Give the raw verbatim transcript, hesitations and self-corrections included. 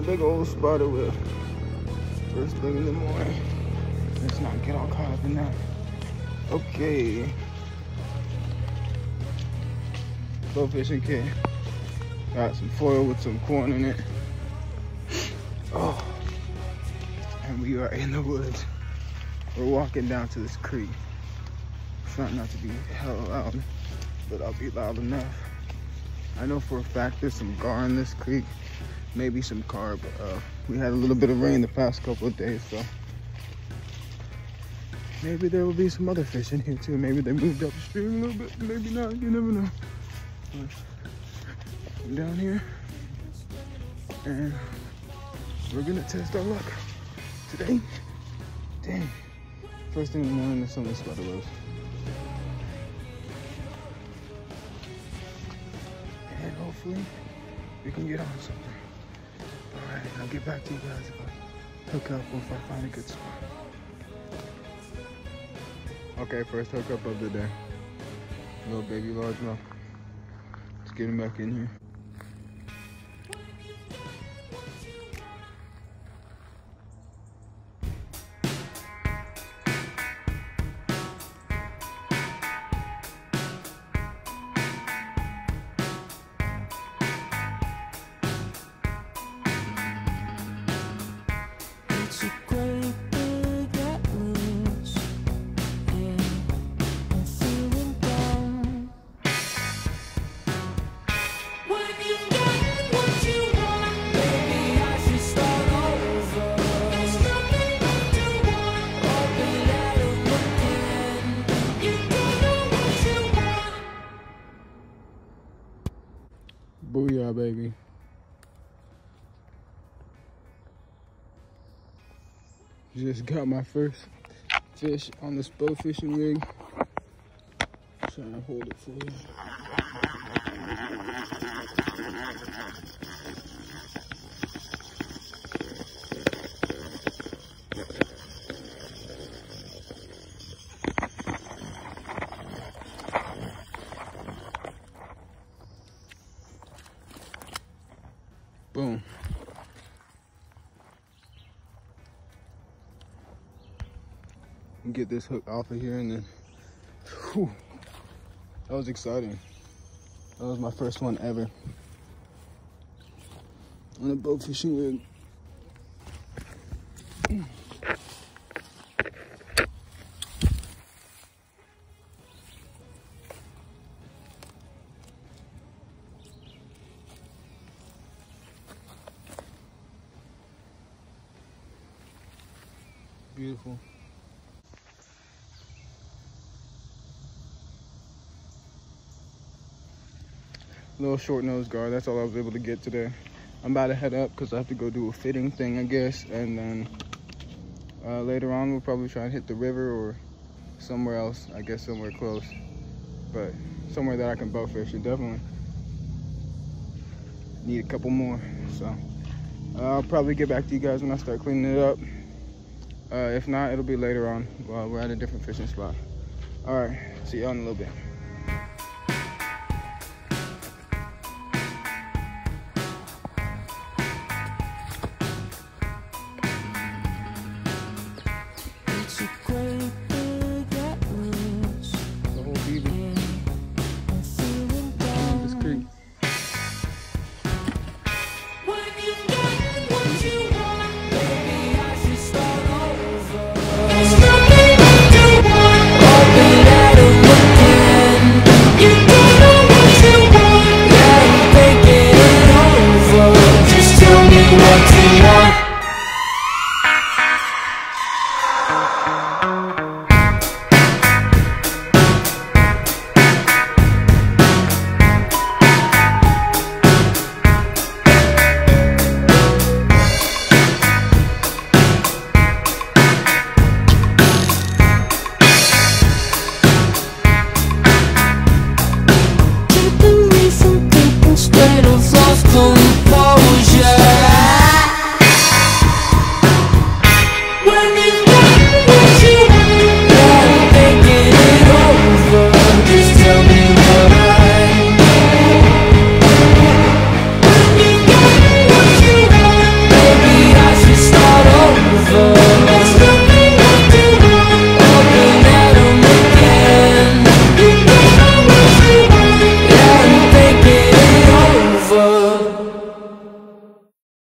big old spider web. First thing in the morning. Let's not get all caught up in that. Okay. Bow fishing kit. Got some foil with some corn in it. Oh. And we are in the woods. We're walking down to this creek. Trying not to be hella loud, but I'll be loud enough. I know for a fact there's some gar in this creek, maybe some carp. Uh, we had a little bit of rain the past couple of days, so maybe there will be some other fish in here too. Maybe they moved upstream a little bit, maybe not, you never know. But I'm down here, and we're gonna test our luck today. Dang. First thing in the morning, there's some of the spider webs. And hopefully, we can get on something. All right, I'll get back to you guys if I hook up or if I find a good spot. Okay, first hookup of the day. Little baby largemouth. Let's get him back in here. Booyah, baby. Just got my first fish on this bow fishing rig. Trying to hold it for you. Boom. Get this hook off of here and then, whew, that was exciting. That was my first one ever on a bow fishing rig. Mm. Beautiful. Little short nose gar, that's all I was able to get today. I'm about to head up because I have to go do a fitting thing, I guess, and then uh, later on we'll probably try and hit the river or somewhere else, I guess somewhere close, but somewhere that I can bow fish. And definitely need a couple more, so uh, I'll probably get back to you guys when I start cleaning it up. Uh, if not, it'll be later on while we're at a different fishing spot. All right, see y'all in a little bit.